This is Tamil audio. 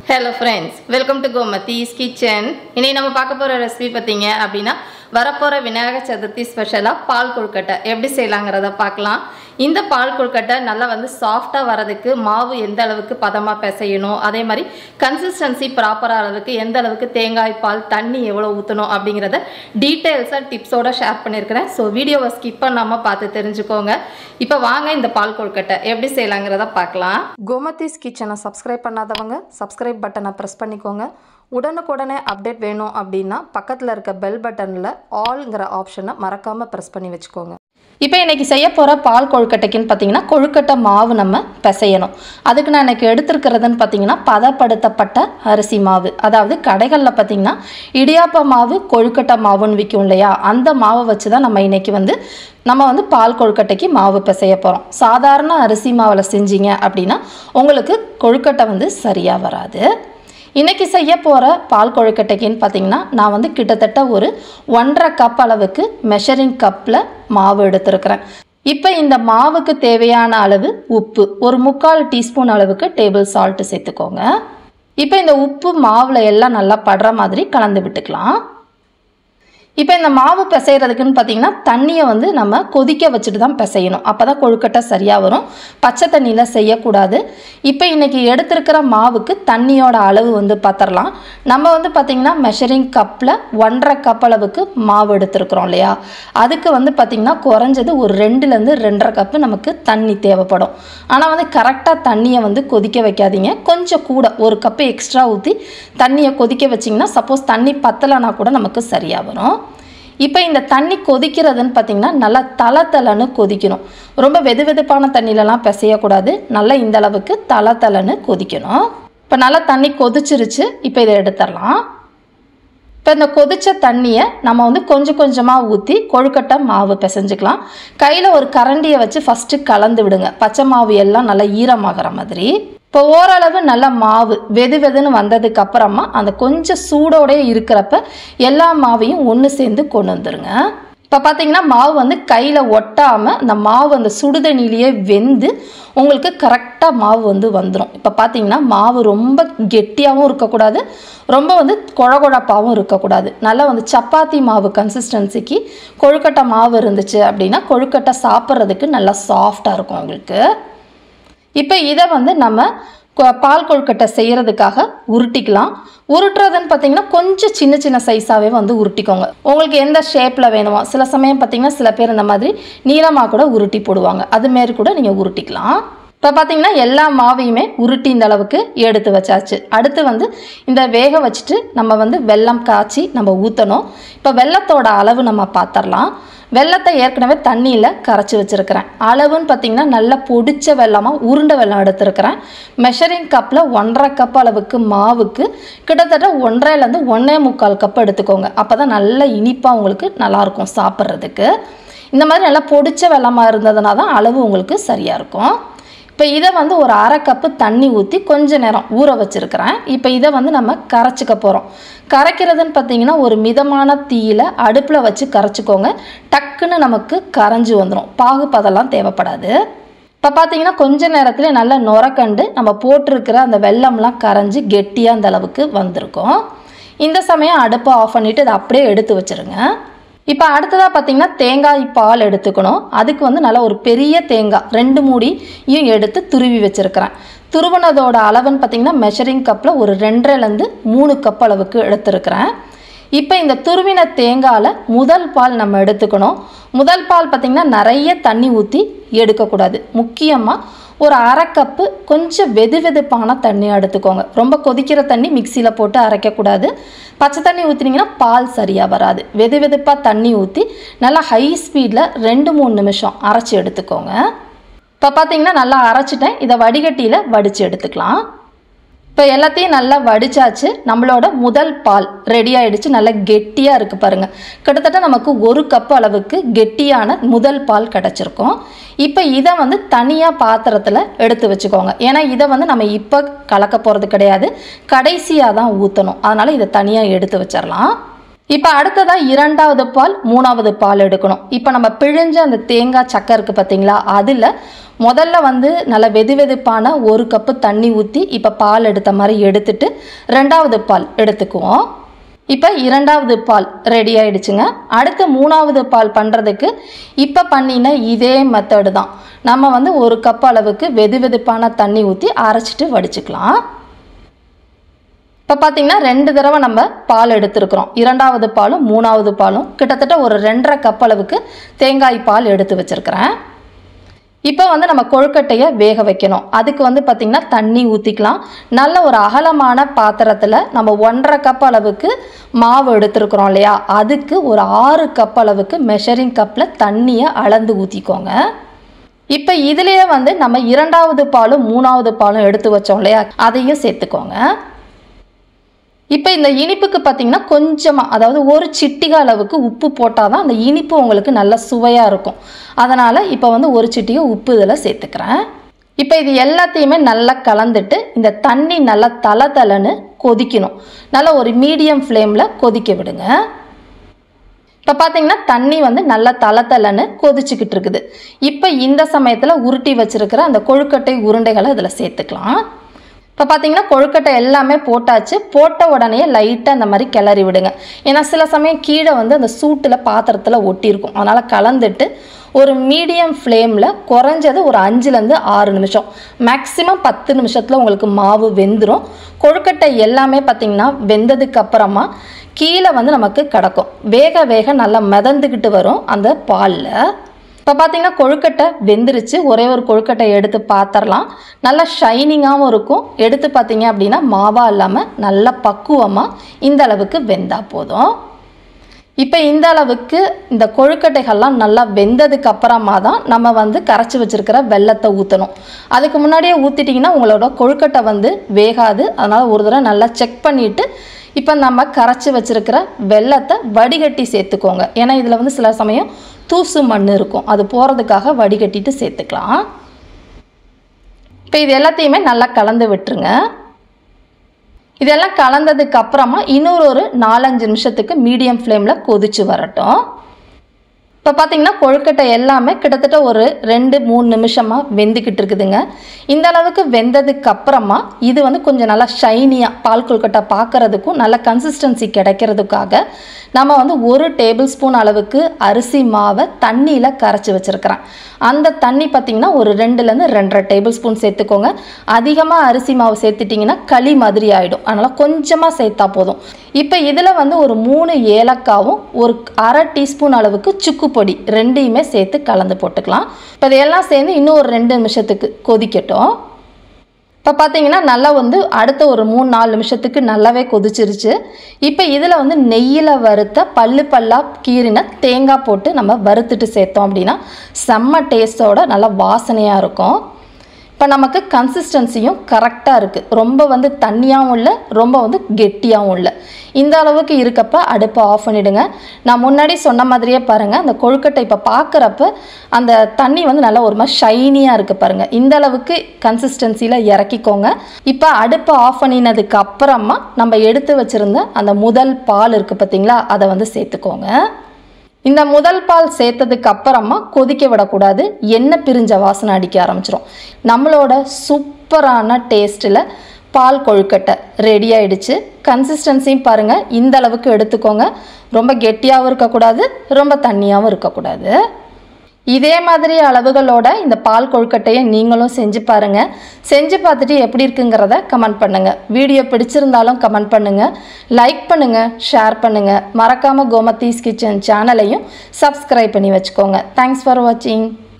Hello friends, welcome to Gomati's Kitchen. இன்னைக்கு நம்ம பார்க்க போற ரெசிபி பாத்தீங்க அப்படினா வரப்போற விநாயகர் சதுர்த்தி ஸ்பெஷலா பால் கொழுக்கட்டை எப்படி செய்யலாம்ங்கறத பார்க்கலாம். இந்த பால் கொழுக்கட்டை நல்லா வந்து சாஃப்ட்டா வரதுக்கு மாவு எந்த அளவுக்கு பதமா பிசையணும், அதே மாதிரி கன்சிஸ்டன்சி ப்ராப்பரா அளவுக்கு எந்த அளவுக்கு தேங்காய் பால் தண்ணி எவ்வளவு ஊத்தணும் அப்படிங்கறத டீடைல்ஸா டிப்ஸோட ஷேர் பண்ணிருக்கேன். சோ வீடியோவை ஸ்கிப் பண்ணாம பார்த்து தெரிஞ்சுக்கோங்க. இப்போ வாங்க இந்த பால் கொழுக்கட்டை எப்படி செய்யலாம்ங்கறத பார்க்கலாம். கோமதிஸ் கிச்சனை சப்ஸ்கிரைப் பண்ணாதவங்க சப்ஸ்கிரைப் பட்டனை பிரஸ் பண்ணிக்கோங்க. உடனுக்குடனே அப்டேட் வேணும் அப்படின்னா பக்கத்தில் இருக்க பெல் பட்டனில் ஆல்ங்கிற ஆப்ஷனை மறக்காமல் ப்ரெஸ் பண்ணி வச்சுக்கோங்க. இப்போ இன்றைக்கி செய்ய போகிற பால் கொழுக்கட்டைக்குன்னு பார்த்தீங்கன்னா கொழுக்கட்டை மாவு நம்ம பிசையணும். அதுக்கு நான் இன்றைக்கி எடுத்துருக்கிறதுன்னு பார்த்தீங்கன்னா பதப்படுத்தப்பட்ட அரிசி மாவு, அதாவது கடைகளில் பார்த்தீங்கன்னா இடியாப்ப மாவு கொழுக்கட்டை மாவுன்னு விற்கும் இல்லையா, அந்த மாவை வச்சு தான் நம்ம வந்து பால் கொழுக்கட்டைக்கு மாவு பிசைய போகிறோம். சாதாரண அரிசி மாவில் செஞ்சீங்க அப்படின்னா உங்களுக்கு கொழுக்கட்டை வந்து சரியாக வராது. இன்றைக்கி செய்ய போகிற பால் கொழுக்கட்டைக்குன்னு பார்த்தீங்கன்னா நான் வந்து கிட்டத்தட்ட ஒரு 1.5 கப் அளவுக்கு மெஷரிங் கப்பில் மாவு எடுத்துருக்கிறேன். இப்போ இந்த மாவுக்கு தேவையான அளவு உப்பு, ஒரு 3/4 டீஸ்பூன் அளவுக்கு டேபிள் சால்ட்டு சேர்த்துக்கோங்க. இப்போ இந்த உப்பு மாவில் எல்லாம் நல்லா படுற மாதிரி கலந்து விட்டுக்கலாம். இப்போ இந்த மாவு பிசைகிறதுக்குன்னு பார்த்தீங்கன்னா தண்ணியை வந்து நம்ம கொதிக்க வச்சுட்டு தான் பிசையணும், அப்போ தான் கொழுக்கட்டை சரியாக வரும். பச்சை தண்ணியில் செய்யக்கூடாது. இப்போ இன்றைக்கி எடுத்துருக்கிற மாவுக்கு தண்ணியோட அளவு வந்து பார்த்துடலாம். நம்ம வந்து பார்த்திங்கன்னா மெஷரிங் கப்பில் 1.5 கப் அளவுக்கு மாவு எடுத்துருக்குறோம் இல்லையா, அதுக்கு வந்து பார்த்திங்கன்னா குறைஞ்சது ஒரு 2லேருந்து 2.5 கப்பு நமக்கு தண்ணி தேவைப்படும். ஆனால் வந்து கரெக்டாக தண்ணியை வந்து கொதிக்க வைக்காதீங்க, கொஞ்சம் கூட ஒரு கப்பு எக்ஸ்ட்ரா ஊற்றி தண்ணியை கொதிக்க வச்சிங்கன்னா சப்போஸ் தண்ணி பத்தலைனா கூட நமக்கு சரியாக வரும். இப்போ இந்த தண்ணி கொதிக்கிறதுன்னு பார்த்திங்கன்னா நல்லா தளன்னு கொதிக்கணும். ரொம்ப வெதுவெதுப்பான தண்ணியிலலாம் பிசையக்கூடாது, நல்லா இந்த அளவுக்கு தளன்னு கொதிக்கணும். இப்போ நல்லா தண்ணி கொதிச்சிருச்சு. இப்போ இதை எடுத்துடலாம். இப்போ இந்த கொதித்த தண்ணியை நம்ம வந்து கொஞ்சம் கொஞ்சமாக ஊற்றி கொழுக்கட்டை மாவு பிசைஞ்சிக்கலாம். கையில் ஒரு கரண்டியை வச்சு ஃபஸ்ட்டு கலந்து விடுங்க, பச்சை மாவு எல்லாம் நல்லா ஈரமாகிற மாதிரி. இப்போ ஓரளவு நல்ல மாவு வெதுன்னு வந்ததுக்கு அப்புறமா அந்த கொஞ்சம் சூடோடே இருக்கிறப்ப எல்லா மாவையும் ஒன்று சேர்ந்து கொண்டு வந்துடுங்க. இப்போ பார்த்தீங்கன்னா மாவு வந்து கையில் ஒட்டாமல் அந்த மாவு அந்த சுடுதண்ணிலேயே வெந்து உங்களுக்கு கரெக்டாக மாவு வந்து வந்துடும். இப்போ பார்த்தீங்கன்னா மாவு ரொம்ப கெட்டியாகவும் இருக்கக்கூடாது, ரொம்ப வந்து குழகுழப்பாகவும் இருக்கக்கூடாது. நல்லா வந்து சப்பாத்தி மாவு கன்சிஸ்டன்சிக்கு கொழுக்கட்டை மாவு இருந்துச்சு அப்படின்னா கொழுக்கட்டை சாப்பிட்றதுக்கு நல்லா சாஃப்டாக இருக்கும் உங்களுக்கு. இப்போ இதை வந்து நம்ம பால் கொழுக்கட்டை செய்கிறதுக்காக உருட்டிக்கலாம். உருட்டுறதுன்னு பார்த்தீங்கன்னா கொஞ்சம் சின்ன சின்ன சைஸாகவே வந்து உருட்டிக்கோங்க, உங்களுக்கு எந்த ஷேப்பில் வேணுமோ. சில சமயம் பார்த்தீங்கன்னா சில பேர் இந்த மாதிரி நீளமாக கூட உருட்டி போடுவாங்க, அதுமாரி கூட நீங்கள் உருட்டிக்கலாம். இப்போ பார்த்தீங்கன்னா எல்லா மாவையுமே உருட்டி இந்த அளவுக்கு எடுத்து வச்சாச்சு. அடுத்து வந்து இந்த வேக வச்சுட்டு நம்ம வந்து வெல்லம் காய்ச்சி நம்ம ஊற்றணும். இப்போ வெல்லத்தோட அளவு நம்ம பார்த்துடலாம். வெல்லத்தை ஏற்கனவே தண்ணியில் கரைச்சி வச்சுருக்கிறேன். அளவுன்னு பார்த்திங்கன்னா நல்லா பொடிச்ச வெல்லமாக உருண்டை வெல்லம் எடுத்துருக்கிறேன். மெஷரிங் கப்பில் 1.5 கப் அளவுக்கு மாவுக்கு கிட்டத்தட்ட 1.5லேருந்து 1.25 கப் எடுத்துக்கோங்க. அப்போ தான் நல்லா இனிப்பாக உங்களுக்கு நல்லாயிருக்கும் சாப்பிட்றதுக்கு. இந்த மாதிரி நல்லா பொடிச்ச வெல்லமாக இருந்ததுனா தான் அளவு உங்களுக்கு சரியாக இருக்கும். இப்போ இதை வந்து ஒரு 1/2 கப்பு தண்ணி ஊற்றி கொஞ்ச நேரம் ஊற வச்சுருக்கிறேன். இப்போ இதை வந்து நம்ம கரைச்சிக்க போகிறோம். கரைக்கிறதுன்னு பார்த்தீங்கன்னா ஒரு மிதமான தீயில் அடுப்பில் வச்சு கரைச்சிக்கோங்க. டக்குன்னு நமக்கு கரைஞ்சி வந்துடும், பாகுப்பதெல்லாம் தேவைப்படாது. இப்போ பார்த்தீங்கன்னா கொஞ்ச நேரத்தில் நல்லா நுரக்கண்டு நம்ம போட்டிருக்கிற அந்த வெல்லம்லாம் கரைஞ்சி கெட்டியாக அந்த அளவுக்கு வந்திருக்கும். இந்த சமயம் அடுப்பை ஆஃப் பண்ணிவிட்டு இதை அப்படியே எடுத்து வச்சுருங்க. இப்போ அடுத்ததாக பார்த்தீங்கன்னா தேங்காய் பால் எடுத்துக்கணும். அதுக்கு வந்து நல்லா ஒரு பெரிய தேங்காய் 2 மூடியும் எடுத்து துருவி வச்சுருக்கிறேன். துருவினதோட அளவுன்னு பார்த்தீங்கன்னா மெஷரிங் கப்பில் ஒரு 2.5லேருந்து 3 கப் அளவுக்கு எடுத்துருக்கிறேன். இப்போ இந்த துருவின தேங்காயில் முதல் பால் நம்ம எடுத்துக்கணும். முதல் பால் பார்த்திங்கன்னா நிறைய தண்ணி ஊற்றி எடுக்கக்கூடாது. முக்கியமாக ஒரு 1/2 கப்பு கொஞ்சம் வெதுவெதுப்பான தண்ணியாக எடுத்துக்கோங்க. ரொம்ப கொதிக்கிற தண்ணி மிக்சியில் போட்டு அரைக்கக்கூடாது. பச்சை தண்ணி ஊற்றினீங்கன்னா பால் சரியாக வராது. வெதுவெதுப்பாக தண்ணி ஊற்றி நல்லா ஹை ஸ்பீடில் 2-3 நிமிஷம் அரைச்சி எடுத்துக்கோங்க. இப்போ பார்த்தீங்கன்னா நல்லா அரைச்சிட்டேன். இதை வடிகட்டியில் வடித்து எடுத்துக்கலாம். இப்போ எல்லாத்தையும் நல்லா வடிச்சாச்சு. நம்மளோட முதல் பால் ரெடி ஆகிடுச்சு. நல்லா கெட்டியாக இருக்குது பாருங்கள். கிட்டத்தட்ட நமக்கு 1 கப் அளவுக்கு கெட்டியான முதல் பால் கிடச்சிருக்கும். இப்போ இதை வந்து தனியாக பாத்திரத்தில் எடுத்து வச்சுக்கோங்க. ஏன்னா இதை வந்து நம்ம இப்போ கலக்க போகிறது கிடையாது, கடைசியாக தான் ஊற்றணும். அதனால் இதை தனியாக எடுத்து வச்சிடலாம். இப்போ அடுத்ததா இரண்டாவது பால் மூணாவது பால் எடுக்கணும். இப்போ நம்ம பிழிஞ்ச அந்த தேங்காய் சக்கை இருக்குது பார்த்தீங்களா, அதில் முதல்ல வந்து நல்ல வெதுவெதுப்பான 1 கப்பு தண்ணி ஊற்றி இப்போ பால் எடுத்த மாதிரி எடுத்துட்டு ரெண்டாவது பால் எடுத்துக்குவோம். இப்போ இரண்டாவது பால் ரெடி ஆயிடுச்சுங்க. அடுத்து மூணாவது பால் பண்ணுறதுக்கு இப்போ பண்ணின இதே மெத்தடு தான். நம்ம வந்து 1 கப் அளவுக்கு வெதுவெதுப்பான தண்ணி ஊற்றி அரைச்சிட்டு வடிச்சுக்கலாம். இப்போ பார்த்தீங்கன்னா 2 தடவை நம்ம பால் எடுத்துருக்குறோம். இரண்டாவது பாலும் மூணாவது பாலும் கிட்டத்தட்ட ஒரு 2.5 கப் அளவுக்கு தேங்காய் பால் எடுத்து வச்சுருக்கிறேன். இப்போ வந்து நம்ம கொழுக்கட்டையை வேக வைக்கணும். அதுக்கு வந்து பார்த்திங்கன்னா தண்ணி ஊற்றிக்கலாம். நல்ல ஒரு அகலமான பாத்திரத்தில் நம்ம 1.5 கப் அளவுக்கு மாவு எடுத்துருக்குறோம் இல்லையா, அதுக்கு ஒரு 6 கப் அளவுக்கு மெஷரிங் கப்பில் தண்ணியை அளந்து ஊற்றிக்கோங்க. இப்போ இதுலேயே வந்து நம்ம இரண்டாவது பாலும் மூணாவது பாலும் எடுத்து வச்சோம் இல்லையா, அதையும் சேர்த்துக்கோங்க. இப்போ இந்த இனிப்புக்கு பார்த்திங்கன்னா கொஞ்சமாக, அதாவது ஒரு சிட்டிகை அளவுக்கு உப்பு போட்டால் தான் அந்த இனிப்பு உங்களுக்கு நல்ல சுவையாக இருக்கும். அதனால் இப்போ வந்து ஒரு சிட்டிகை உப்பு இதில் சேர்த்துக்கிறேன். இப்போ இது எல்லாத்தையுமே நல்லா கலந்துட்டு இந்த தண்ணி நல்லா தளன்னு கொதிக்கணும். நல்லா ஒரு மீடியம் ஃப்ளேமில் கொதிக்க விடுங்க. இப்போ பார்த்தீங்கன்னா தண்ணி வந்து நல்லா தளன்னு கொதிச்சுக்கிட்டு இருக்குது. இப்போ இந்த சமயத்தில் உருட்டி வச்சுருக்கிற அந்த கொழுக்கட்டை உருண்டைகளை இதில் சேர்த்துக்கலாம். இப்போ பார்த்தீங்கன்னா கொழுக்கட்டை எல்லாமே போட்டாச்சு. போட்ட உடனே லைட்டாக அந்த மாதிரி கிளறி விடுங்க. ஏன்னா சில சமயம் கீழே வந்து அந்த சூட்டில் பாத்திரத்தில் ஒட்டியிருக்கும். அதனால் கலந்துட்டு ஒரு மீடியம் ஃப்ளேமில் குறைஞ்சது ஒரு 5லேருந்து 6 நிமிஷம், மேக்ஸிமம் 10 நிமிஷத்தில் உங்களுக்கு மாவு வெந்துடும். கொழுக்கட்டை எல்லாமே பார்த்திங்கன்னா வெந்ததுக்கு அப்புறமா கீழே வந்து நமக்கு கிடக்கும். வேக வேக நல்லா மிதந்துக்கிட்டு வரும் அந்த பாலில். இப்போ பார்த்தீங்கன்னா கொழுக்கட்டை வெந்துருச்சு. ஒரே ஒரு கொழுக்கட்டை எடுத்து பார்த்துடலாம். நல்லா ஷைனிங்காகவும் இருக்கும். எடுத்து பார்த்தீங்க அப்படின்னா மாவாக இல்லாமல் நல்லா பக்குவமாக இந்த அளவுக்கு வெந்தால் போதும். இப்போ இந்த அளவுக்கு இந்த கொழுக்கட்டைகள்லாம் நல்லா வெந்ததுக்கு அப்புறமா தான் நம்ம வந்து கரைச்சி வச்சுருக்கிற வெல்லத்தை ஊற்றணும். அதுக்கு முன்னாடியே ஊற்றிட்டிங்கன்னா உங்களோட கொழுக்கட்டை வந்து வேகாது. அதனால் ஒரு தடவை நல்லா செக் பண்ணிவிட்டு இப்போ நம்ம கரைச்சி வச்சுருக்கிற வெல்லத்தை வடிகட்டி சேர்த்துக்கோங்க. ஏன்னா இதில் வந்து சில சமயம் தூசு மண் இருக்கும், அது போகிறதுக்காக வடிகட்டிட்டு சேர்த்துக்கலாம். இப்போ இது எல்லாத்தையுமே நல்லா கலந்து விட்டுருங்க. இதெல்லாம் கலந்ததுக்கு அப்புறமா இன்னொரு 4-5 நிமிஷத்துக்கு மீடியம் ஃப்ளேமில் கொதிச்சு வரட்டும். இப்போ பார்த்தீங்கன்னா கொழுக்கட்டை எல்லாமே கிட்டத்தட்ட ஒரு 2-3 நிமிஷமாக வெந்துக்கிட்டு இருக்குதுங்க. இந்த அளவுக்கு வெந்ததுக்கு அப்புறமா இது வந்து கொஞ்சம் நல்லா ஷைனியாக பால் கொழுக்கட்டை பார்க்குறதுக்கும் நல்ல கன்சிஸ்டன்சி கிடைக்கிறதுக்காக நம்ம வந்து 1 டேபிள் ஸ்பூன் அளவுக்கு அரிசி மாவை தண்ணியில் கரைச்சி வச்சுருக்கிறேன். அந்த தண்ணி பார்த்திங்கன்னா ஒரு 2லேருந்து 2.5 டேபிள் ஸ்பூன் சேர்த்துக்கோங்க. அதிகமாக அரிசி மாவு சேர்த்துட்டிங்கன்னா களி மாதிரி ஆகிடும். அதனால் கொஞ்சமாக சேர்த்தா போதும். இப்போ இதில் வந்து ஒரு 3 ஏலக்காவும் ஒரு 1/2 டீஸ்பூன் அளவுக்கு சுக்கு பொடி ரெண்டையுமே சேர்த்து கலந்து போட்டுக்கலாம். இப்போ இதையெல்லாம் சேர்ந்து இன்னும் ஒரு 2 நிமிஷத்துக்கு கொதிக்கட்டும். இப்போ பார்த்தீங்கன்னா நல்லா வந்து அடுத்த ஒரு 3-4 நிமிஷத்துக்கு நல்லாவே கொதிச்சிருச்சு. இப்போ இதில் வந்து நெய்யில் வறுத்த பல்லாக கீறின தேங்காய் போட்டு நம்ம வறுத்துட்டு சேர்த்தோம் அப்படின்னா செம்ம டேஸ்ட்டோட நல்லா வாசனையாக இருக்கும். இப்போ நமக்கு கன்சிஸ்டன்சியும் கரெக்டாக இருக்குது. ரொம்ப வந்து தண்ணியாகவும் இல்லை, ரொம்ப வந்து கெட்டியாகவும் இல்லை. இந்த அளவுக்கு இருக்கப்ப அடுப்பை ஆஃப் பண்ணிவிடுங்க. நான் முன்னாடி சொன்ன மாதிரியே பாருங்கள், அந்த கொழுக்கட்டை இப்போ பார்க்குறப்ப அந்த தண்ணி வந்து நல்லா ஒரு மாதிரி ஷைனியாக இருக்குது பாருங்கள். இந்த அளவுக்கு கன்சிஸ்டன்சியில் இறக்கிக்கோங்க. இப்போ அடுப்பை ஆஃப் பண்ணினதுக்கு அப்புறமா நம்ம எடுத்து வச்சுருந்த அந்த முதல் பால் இருக்குது பார்த்தீங்களா, அதை வந்து சேர்த்துக்கோங்க. இந்த முதல் பால் சேர்த்ததுக்கு அப்புறமா கொதிக்க விடக்கூடாது. எண்ணெய் பிரிஞ்ச வாசனை அடிக்க ஆரம்பிச்சிடும். நம்மளோட சூப்பரான டேஸ்ட்டில் பால் கொழுக்கட்டை ரெடி ஆயிடுச்சு. கன்சிஸ்டன்சியும் பாருங்கள், இந்த அளவுக்கு எடுத்துக்கோங்க. ரொம்ப கெட்டியாகவும் இருக்கக்கூடாது, ரொம்ப தண்ணியாகவும் இருக்கக்கூடாது. இதே மாதிரி அளவுகளோட இந்த பால் கொழுக்கட்டையை நீங்களும் செஞ்சு பாருங்கள். செஞ்சு பார்த்துட்டு எப்படி இருக்குங்கிறத கமெண்ட் பண்ணுங்கள். வீடியோ பிடிச்சிருந்தாலும் கமெண்ட் பண்ணுங்கள், லைக் பண்ணுங்கள், ஷேர் பண்ணுங்கள். மறக்காமல் கோமதீஸ் கிச்சன் சேனலையும் சப்ஸ்கிரைப் பண்ணி வச்சுக்கோங்க. தேங்க்ஸ் ஃபார் வாட்சிங்.